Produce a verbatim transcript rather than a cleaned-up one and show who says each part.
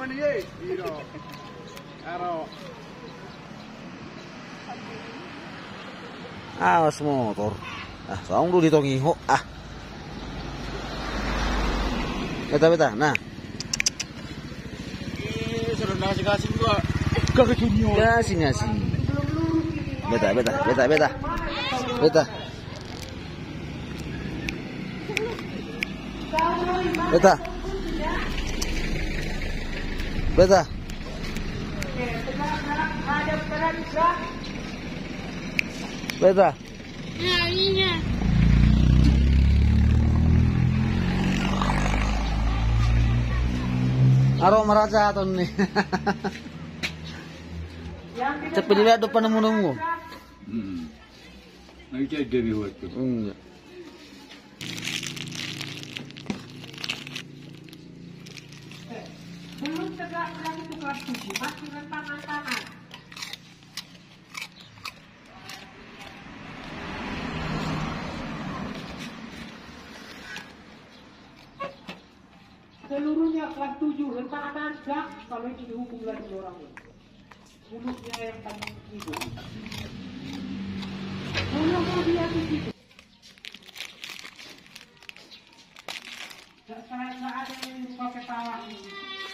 Speaker 1: mana ye? Iya. Karo.
Speaker 2: Awas motor. Ah, saung dulu ditongi ho. Ah. Beta beta. Nah.
Speaker 1: Eh, sudah ngasih kasih gua. Kagak junior.
Speaker 2: Kasih ngasih. Beta beta beta beta. Beta. Beta. Beta. Beta.
Speaker 3: Nah, ini.
Speaker 2: Aro meraca atau nih. Cepat dilihat depan nemu-nemu.
Speaker 1: Hmm. Nanti cek dia buat tuh.
Speaker 2: Enggak.
Speaker 4: Belum tegak berani ke kelas tujuh, masih rentangan tangan. Seluruhnya kelas tujuh, rentangan tangan, kalau ini dihukum lagi orang ini. Mulutnya yang paling itu. Mulut dia begitu. Tidak ada yang lupa ketawa ini.